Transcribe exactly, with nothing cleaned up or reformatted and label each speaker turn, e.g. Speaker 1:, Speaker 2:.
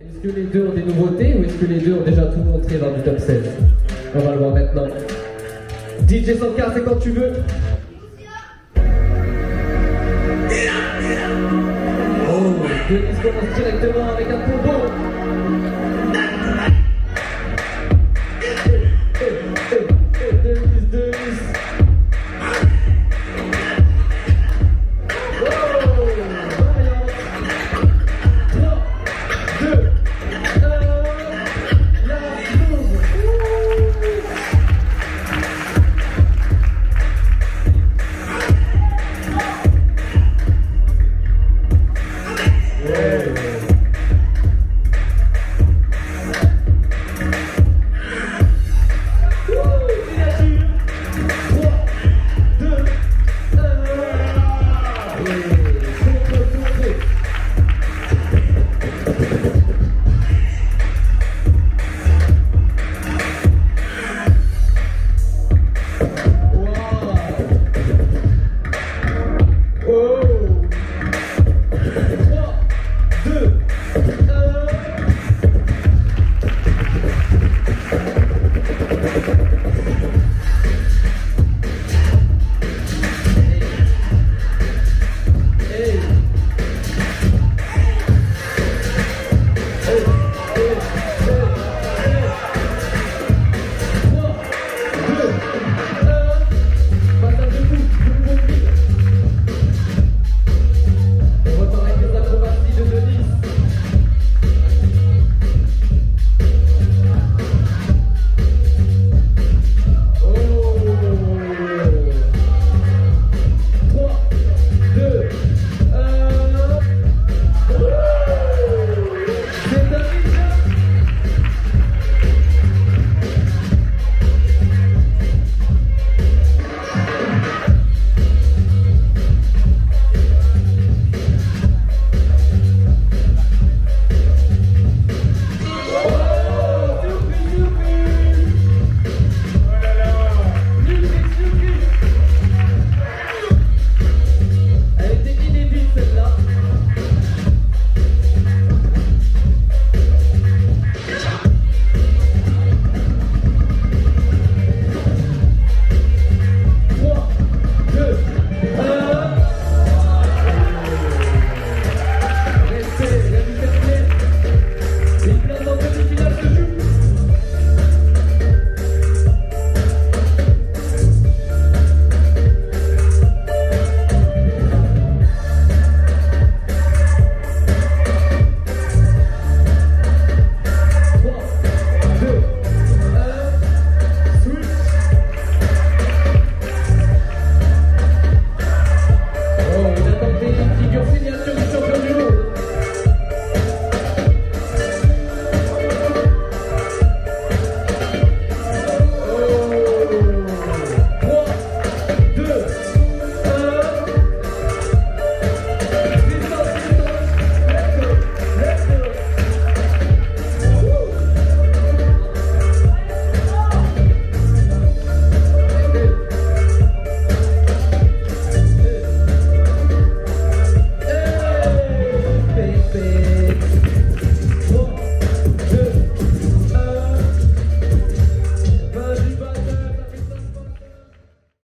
Speaker 1: Est-ce que les deux ont des nouveautés ou est-ce que les deux ont déjà tout montré dans du top seize? On va le voir maintenant. D J Sankar, c'est quand tu veux. Oh, Denis commence directement avec un combo. Denis, Denis. Oh!